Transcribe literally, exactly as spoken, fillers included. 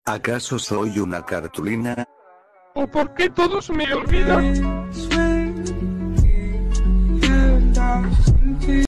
¿Acaso soy una cartulina? ¿O por qué todos me olvidan?